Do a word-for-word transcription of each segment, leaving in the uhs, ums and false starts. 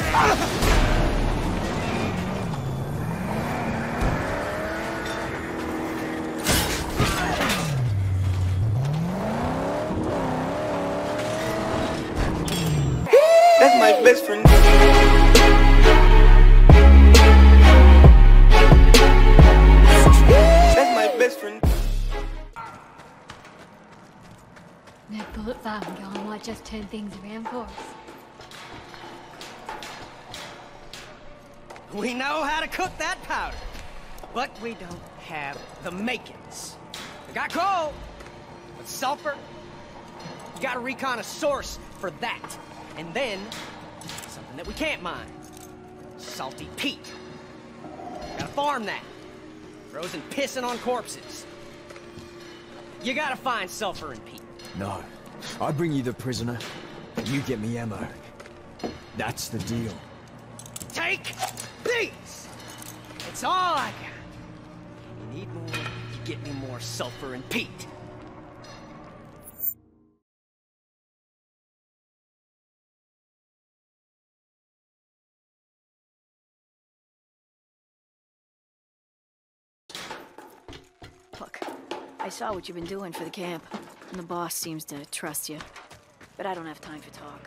That's my best friend. That's my best friend. No bullet fire going might just turn things around for us. We know how to cook that powder, but we don't have the makings. We got coal, but sulfur, you gotta recon a source for that. And then, something that we can't mine. Salty peat. Gotta farm that. Frozen pissing on corpses. You gotta find sulfur and peat. No. I bring you the prisoner, and you get me ammo. That's the deal. Take these! It's all I got. You need more, you get me more sulfur and peat. Look, I saw what you've been doing for the camp, and the boss seems to trust you. But I don't have time for talk.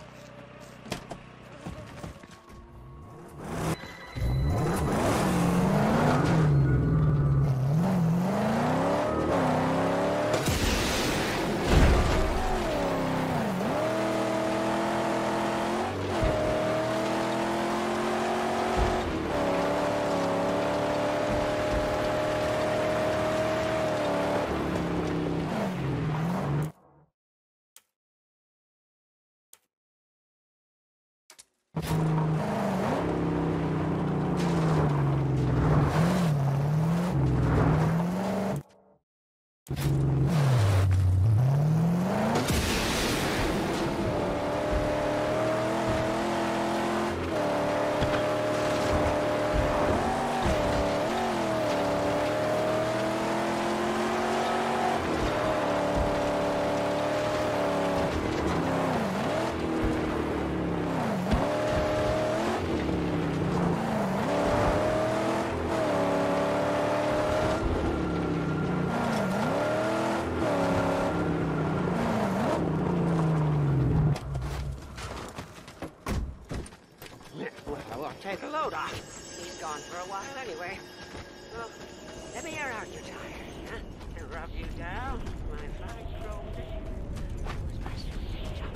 Take a load off. He's gone for a while anyway. Well, let me air out your tires, huh? And rub you down. My flying chrome vision. Where's my sweet job?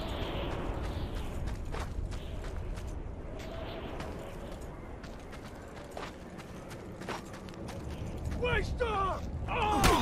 Wasteland! Oh!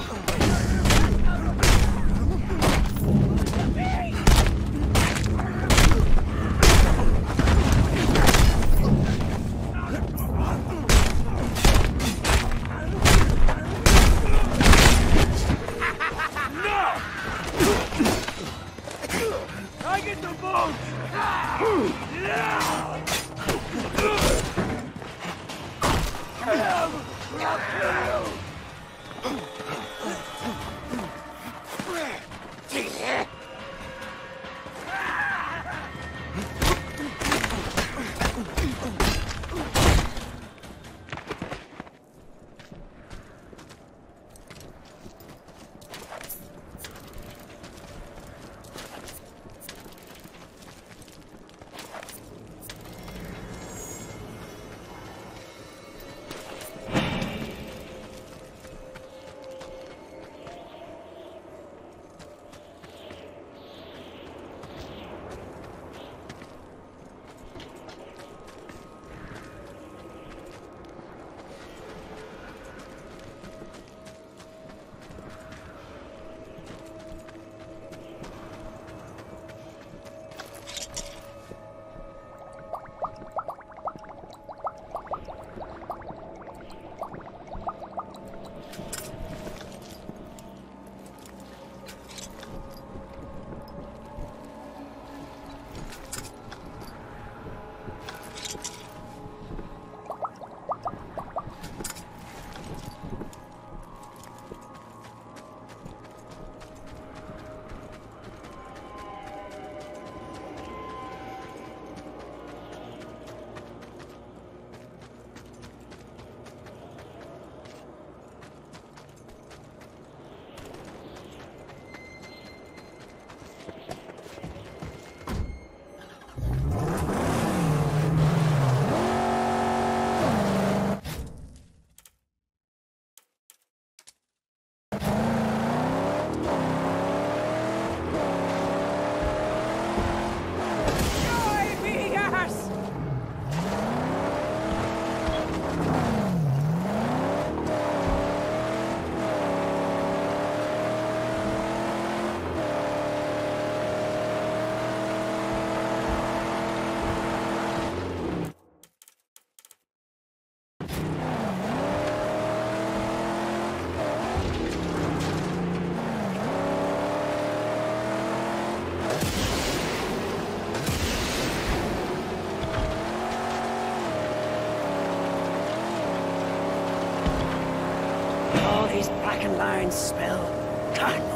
these blackened lines spell convoy.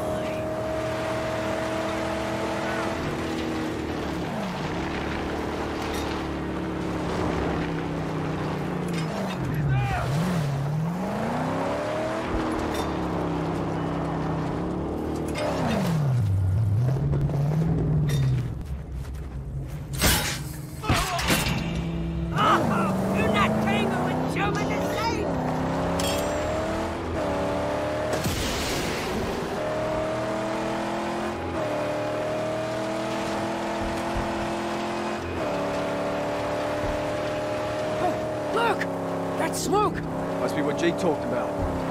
Smoke! Must be what Jake talked about.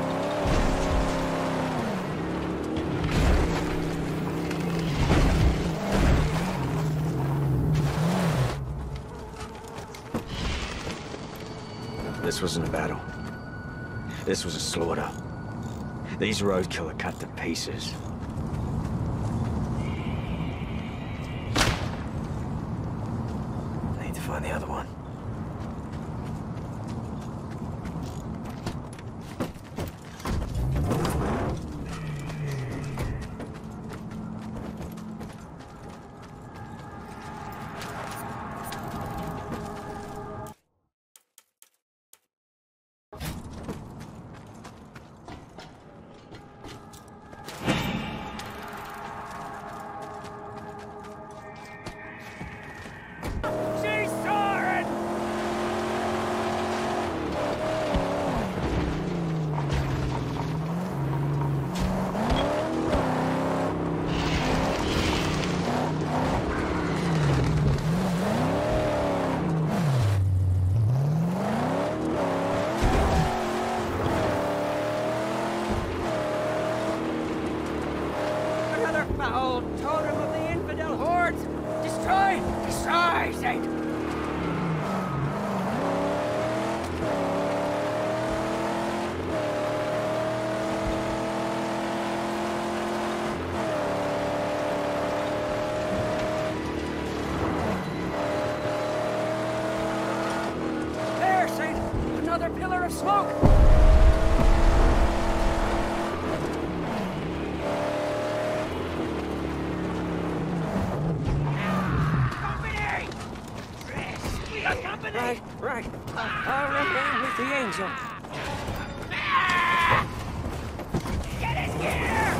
This wasn't a battle. This was a slaughter. These roadkill are cut to pieces. I need to find the other one. Foul totem of the infidel hordes! Destroy! Destroy, Saint! There, Saint! Another pillar of smoke! Right, right. I'll remain with the angel. Get in here!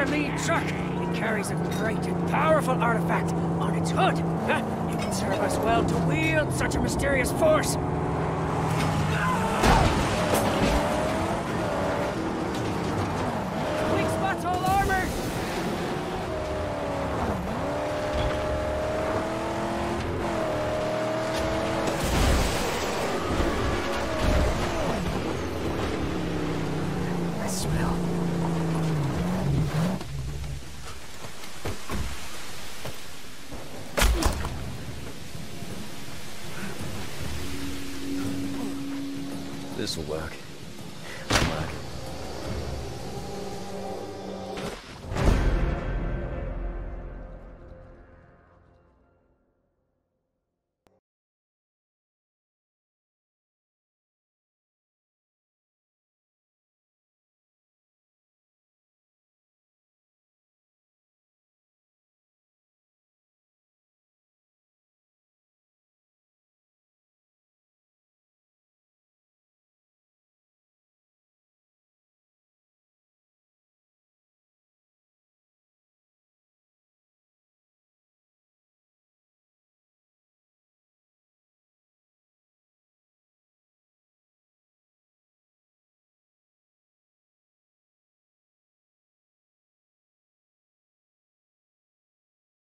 lead truck. It carries a great and powerful artifact on its hood. Huh? It can serve us well to wield such a mysterious force. Weak spot's all armored. I smell. This'll work. Work.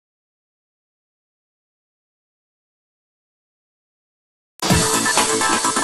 You